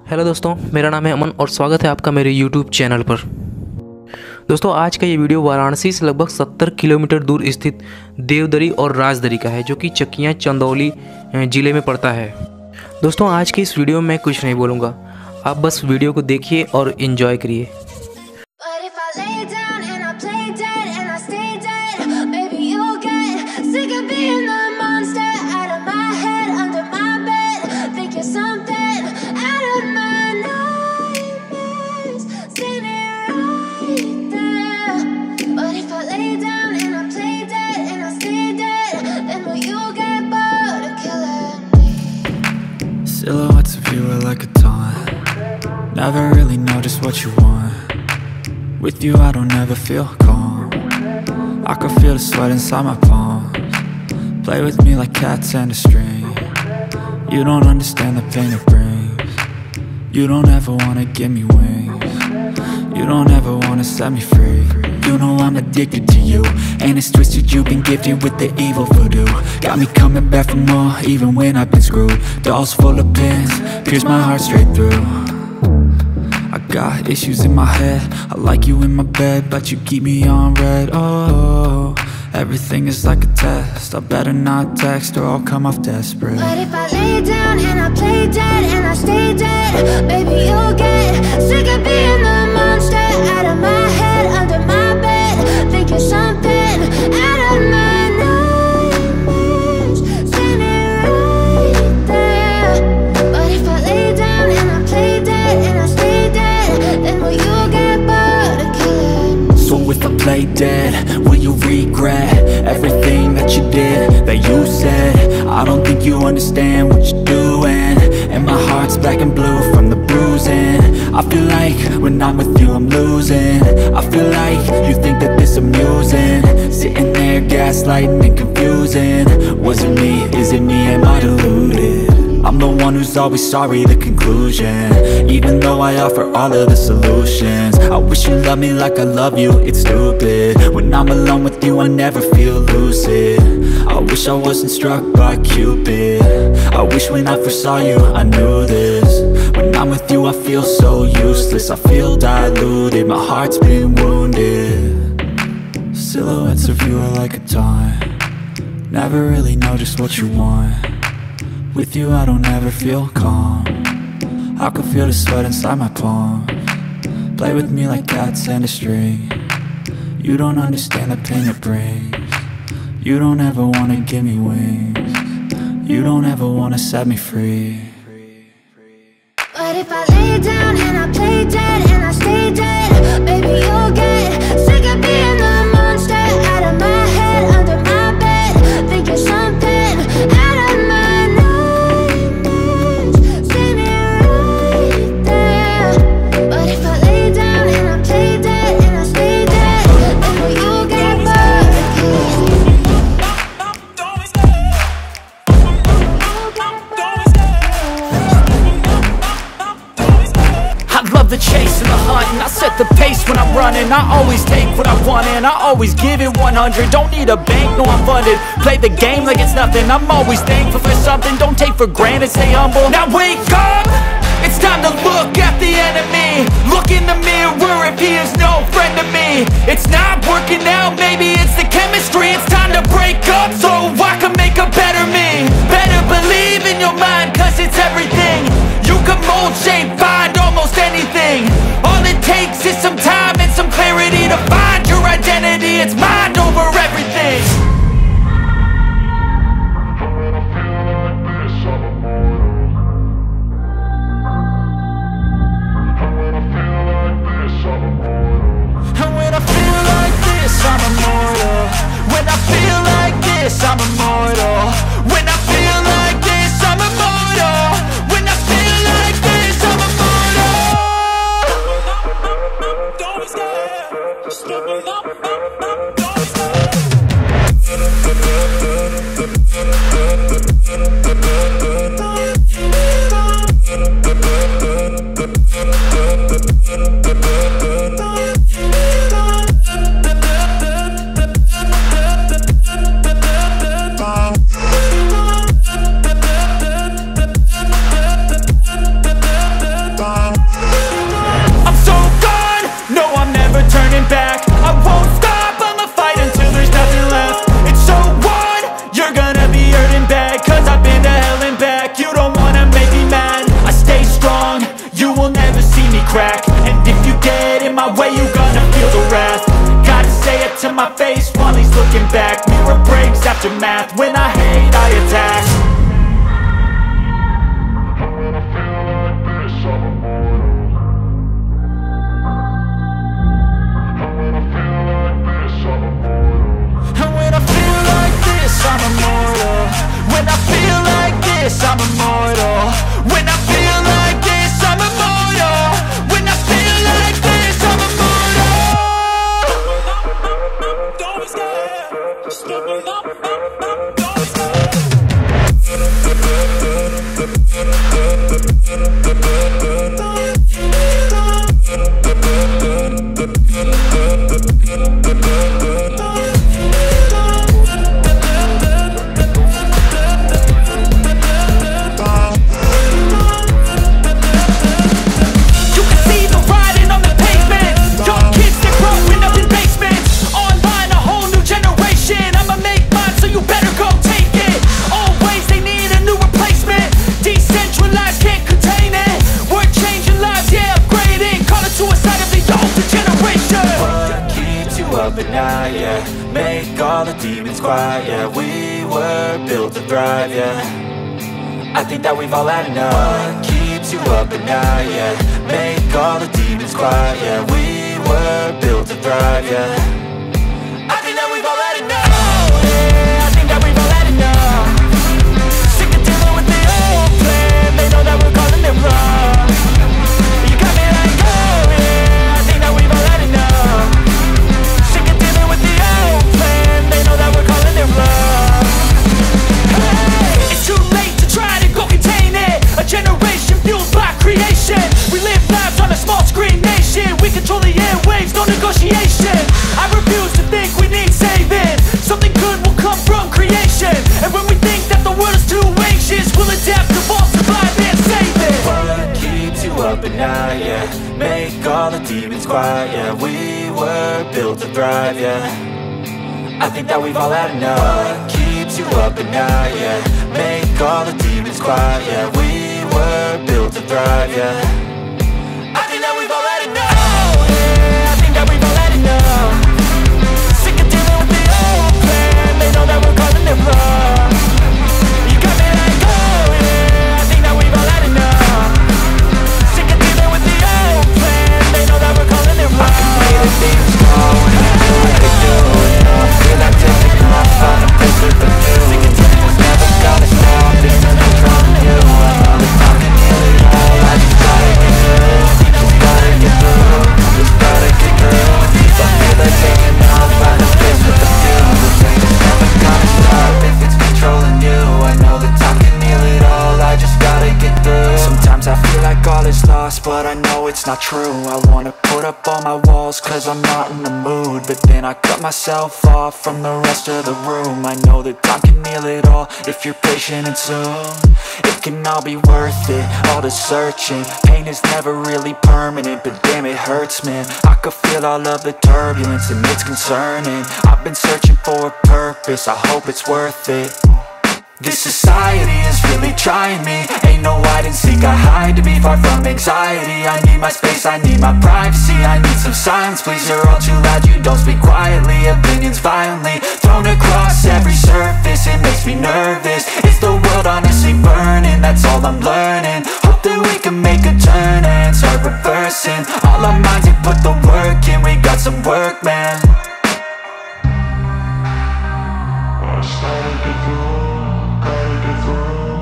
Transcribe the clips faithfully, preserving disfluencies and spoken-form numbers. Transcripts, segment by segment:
Hello दोस्तों, मेरा नाम है अमन और स्वागत है आपका मेरे यूट्यूब चैनल पर। दोस्तों, आज का ये वीडियो वाराणसी से लगभग सत्तर किलोमीटर दूर स्थित देवदरी और राजदरी का है, जो कि चकियाँ चंदौली ज़िले में पड़ता है। दोस्तों, आज की इस वीडियो में मैं कुछ नहीं बोलूँगा, आप बस वीडियो को देखिए और एंजॉय करिए। Silhouettes of you are like a taunt. Never really know just what you want. With you I don't ever feel calm. I can feel the sweat inside my palms. Play with me like cats and a string. You don't understand the pain it brings. You don't ever wanna give me wings. You don't ever wanna set me free. You know I'm addicted to you, and it's twisted, you've been gifted with the evil voodoo. Got me coming back for more, even when I've been screwed. Dolls full of pins, pierce my heart straight through. I got issues in my head, I like you in my bed, but you keep me on red. Oh, everything is like a test, I better not text or I'll come off desperate. But if I lay down and I play dead and I stay dead, baby you'll get sick of being the monster out of my head, under my bed, thinking something out of my nightmares, standing right there. But if I lay down and I play dead and I stay dead, then will you get bored of killing me? So if I play dead, will you regret everything that you did, that you said? I don't think you understand what you're doing, and my heart's black and blue from the bruising. I feel like when I'm with you I'm losing. I feel like you think that this amusing, sitting there gaslighting and confusing. Was it me? Is it me? Am I deluded? I'm the one who's always sorry, the conclusion, even though I offer all of the solutions. I wish you loved me like I love you, it's stupid. When I'm alone with you I never feel lucid. I wish I wasn't struck by Cupid. I wish when I first saw you I knew this. When I'm with you I feel so useless, I feel diluted, my heart's been wounded. Silhouettes of you are like a taunt. Never really know just what you want. With you I don't ever feel calm. I can feel the sweat inside my palms. Play with me like cats and a string. You don't understand the pain it brings. You don't ever wanna give me wings. You don't ever wanna set me free. But if I lay down and I play dead and I stay dead, baby you'll get sick of being the monster out of my head, under my bed, thinking something out of my nightmares, standing right there. But if I lay down and I play dead and I stay dead, then will you get bored of killing me? I love the chase and the hunt, and I set the pace when I'm running. I always take what I want and I always give it one hundred. Don't need a bank, no I'm funded. Play the game like it's nothing, I'm always thankful for something. Don't take for granted, stay humble. Now wake up, it's time to look at the enemy. Look in the mirror if he is no friend to me. It's not working out, maybe it's the chemistry. It's time to break up so I can make a better me. Better believe in your mind, cause it's everything. You can mold, shape, find almost anything. All it takes is some time and some clarity to find your identity. It's mind over everything. And when I feel like this, I'm immortal. When I feel like this, I'm immortal. When I feel like this, I'm immortal. When I feel like this, I'm immortal. Don't be scared, just give it up, up, up, up. all the demons quiet. Yeah, we were built to thrive, yeah. I think that we've all had enough. What keeps you up at night, yeah? Make all the demons quiet. Yeah, we were built to thrive, yeah. I think that we've all had enough. Oh, yeah, I think that we've all had enough. Sick of dealing with the old plan. They know that we're calling it wrong. You got me like, oh yeah, I think that we've all had enough. Sick of dealing with the old plan. They know that we're calling it wrong. Hey, it's too late to try to go contain it. A generation fueled by creation. We live lives on a small screen nation. We control the airwaves, no negotiation. I refuse to think we need saving. Something good will come from creation. And when we think that the world is too anxious, we'll adapt, evolve, survive and save it. What keeps you up at night, yeah? Make all the demons quiet, yeah. We were built to thrive, yeah. I think that we've all had enough. What keeps you up at night, yeah? Make all the demons quiet, yeah. We were built to thrive, yeah. I think that we've all had enough. Oh yeah, I think that we've all had enough. Sick of dealing with the old plan. They know that we're calling it wrong. You got me like, oh yeah, I think that we've all had enough. Sick of dealing with the old plan. They know that we're calling it wrong. I can see the demons call when they do what they do. And now I feel like taking off, find a place with the view. Sick of dealing with never gonna stop. It's no controlling you. I know that I can heal it all. I just gotta get through. Just gotta get through. Just gotta get through. I feel like taking off, find a place with the view. The pain is never gonna stop if it's controlling you. I know that I can heal it all. I just gotta get through. Sometimes I feel like all is lost, but I know it's not true. I wanna put up all my walls cause I'm not in the mood, but then I cut myself off from the rest of the room. I know that time can heal it all if you're patient and soon it can all be worth it, all the searching. Pain is never really permanent, but damn it hurts, man. I could feel all of the turbulence and it's concerning. I've been searching for a purpose, I hope it's worth it. This society is really trying me. Ain't no hide and seek, I hide to be far from anxiety. I need my space, I need my privacy. I need some silence, please, you're all too loud. You don't speak quietly, opinions violently thrown across every surface. It makes me nervous, is the world honestly burning? That's all I'm learning. Hope that we can make a turn and start reversing all our minds and put the work in. We got some work, man. I started to through, gotta get through.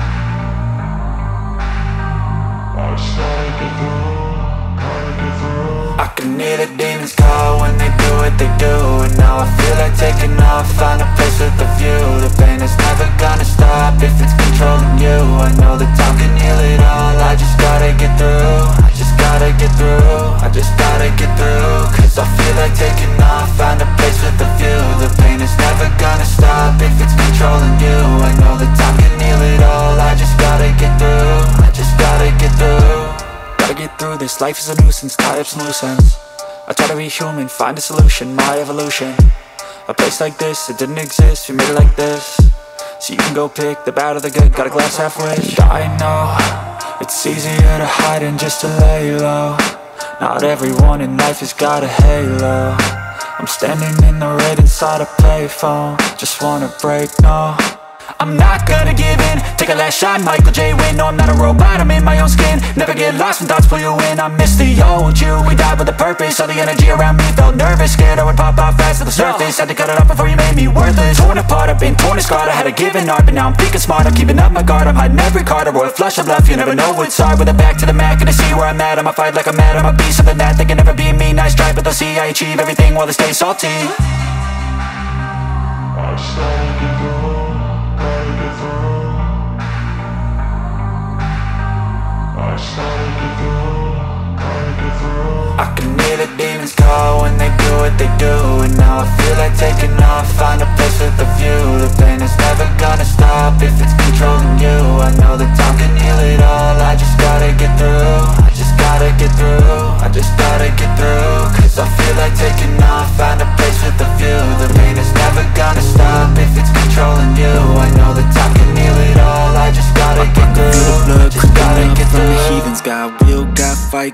I started to through, gotta get through. I can hear the demons call when they do what they do. And now I feel like taking off, find a place with a view. The pain is never gonna stop if it's controlling you. I know that time can heal it all. I just gotta get through, I just gotta get through. I just gotta get through, cause I feel like taking off, find a place with a view. The pain is never gonna stop if it's controlling you. I know that time can heal it all. I just gotta get through, I just gotta get through. Gotta get through this, life is a nuisance, tie up some loose ends. I try to be human, find a solution, my evolution. A place like this, it didn't exist, we made it like this. So you can go pick the bad or the good, got a glass halfway. I know, it's easier to hide than just to lay low. Not everyone in life has got a halo. I'm standing in the red inside a payphone. Just wanna break, no, I'm not gonna give in. Take a last shot, Michael J. Win. No, I'm not a robot, I'm in my own skin. Never get lost when thoughts pull you in. I miss the old you, we died with a purpose. All the energy around me felt nervous, scared I would pop out fast to the surface. Had to cut it off before you made me worthless. Torn apart, I've been torn and scarred. I had a given art, but now I'm thinking smart. I'm keeping up my guard, I'm hiding every card. A royal flush of love, you never know what's hard. With a back to the mat, gonna see where I'm at. I'ma fight like I'm mad, I'ma be something that they can never be me. Nice try, but they'll see I achieve everything while they stay salty. I started to go, gotta get through. I started to go, gotta get through. I can hear the demons call when they do what they do. And now I feel like taking off, find a place with a view. The pain is never gonna stop if it's controlling you. I know that time can heal it all. I just gotta get through, I just gotta get through. I just gotta get through, cause I feel like taking off, find a place with a view. The pain is never gonna stop if it's controlling you. I know that time can heal it all. I just gotta get through, just gotta get through. Heathens got will, got fight, got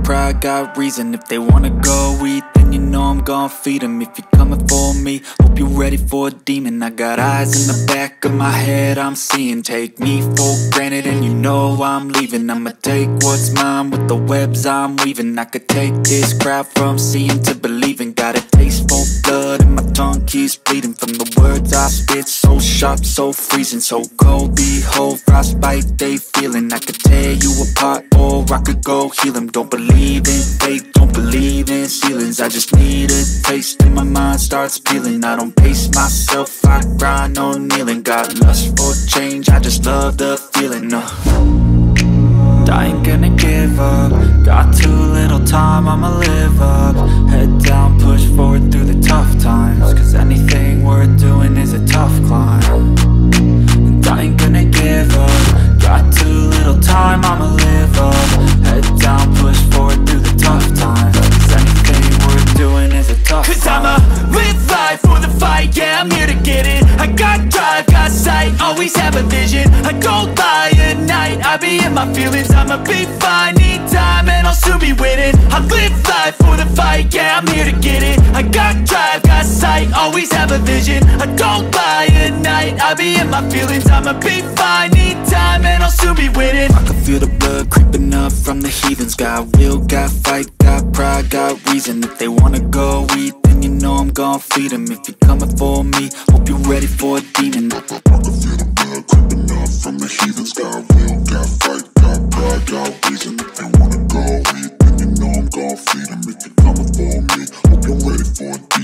pride, got reason. If they wanna go eat, then you know I'm gon' feed them. If you're coming for me, hope you're ready for a demon. I got eyes in the back of my head, I'm seeing. Take me for granted and you know I'm leaving. I'ma take what's mine with the webs I'm weaving. I could take this crowd from seeing to believing. Got a taste for blood and my tongue keeps bleeding from the words I spit. So sharp, so freezing, so cold. Behold, frostbite they feeling. I could tear you apart or I could go heal them. Don't believe in fate, don't believe in ceilings. I just need a taste and my mind starts peeling. I don't pace myself, I grind on kneeling. Got lust for change, I just love the feeling. uh. I ain't gonna give up. Got too little time, I'ma live up. Head down, push forward through the tough times. Cause anything worth doing is a tough climb. And I ain't gonna give up. Got too little time, I'ma live up. Head down, push forward through the tough times. Cause anything worth doing is a tough climb. Cause I'ma live life for the fight, yeah, I'm here to get it. I got drive, got sight, always have a vision. I don't lie at night, I be in my feelings. I'ma be fine, need time and I'll soon be winning. I live life for the fight, yeah, I'm here to get it. I got drive, got sight, always have a vision. I don't lie at night, I be in my feelings. I'ma be fine, need time and I'll soon be winning. I can feel the blood creeping up from the heathens. Got will, got fight, got pride, got reason. If they wanna go eat, then you know I'm gon' feed them. If you're coming for me, hope you're ready for a demon. I can feel the blood creeping up from the heathens. Got will, got fight, got pride, got reason. If they wanna go eat, then you know I'm gon' feed them. If you're coming for me, hope you're ready for a demon.